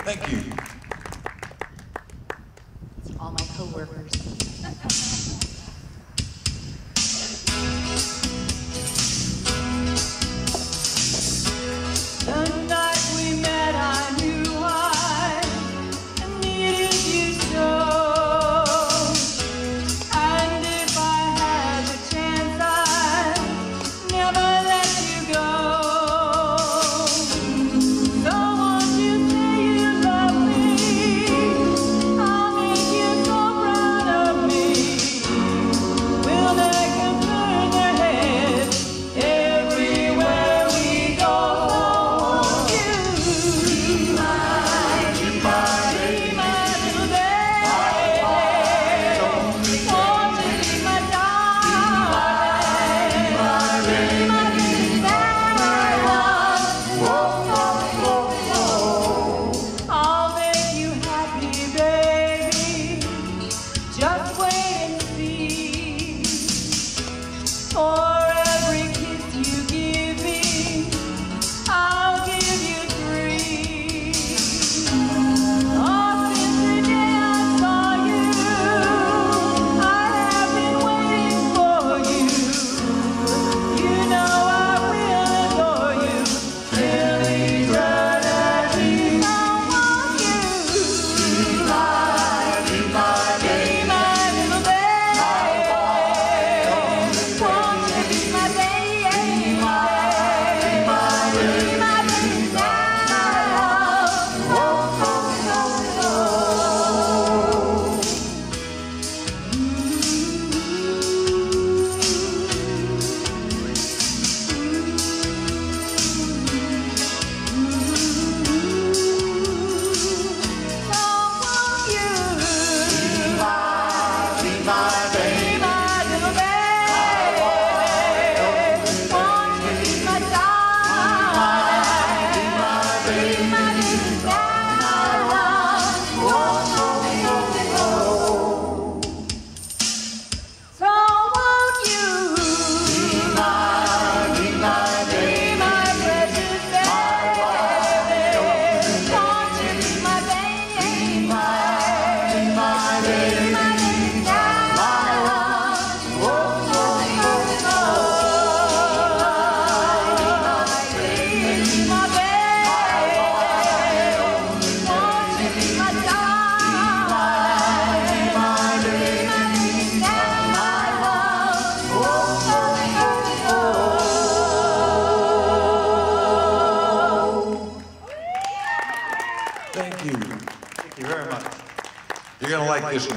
Thank you. All my co-workers. The night we met, I knew I needed you so. And if I had the chance, I'd never let you go. So won't you say you love me? I'll make you so proud of me. We'll make them turn their heads everywhere we go. Just wait and see. For every kiss you give me, I'll give you 3. Oh, since the day I saw you, I have been waiting for you. You know I will adore you till eternity. I want you. Be my little baby. Won't you be my baby? Be my baby now. Thank you. Thank you very much. You're going to like this one.